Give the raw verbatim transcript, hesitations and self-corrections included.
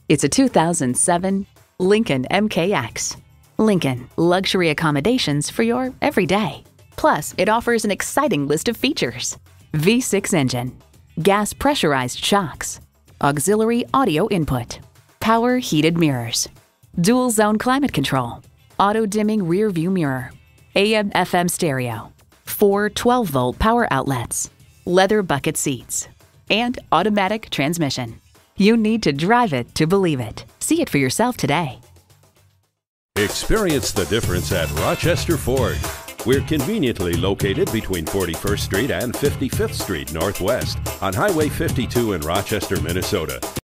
It's a two thousand seven Lincoln M K X. Lincoln, luxury accommodations for your everyday. Plus, it offers an exciting list of features. V six engine, gas pressurized shocks, auxiliary audio input, power heated mirrors, dual zone climate control, auto dimming rear view mirror, A M F M stereo, four twelve volt power outlets, leather bucket seats, and automatic transmission. You need to drive it to believe it. See it for yourself today. Experience the difference at Rochester Ford. We're conveniently located between forty-first Street and fifty-fifth Street Northwest on Highway fifty-two in Rochester, Minnesota.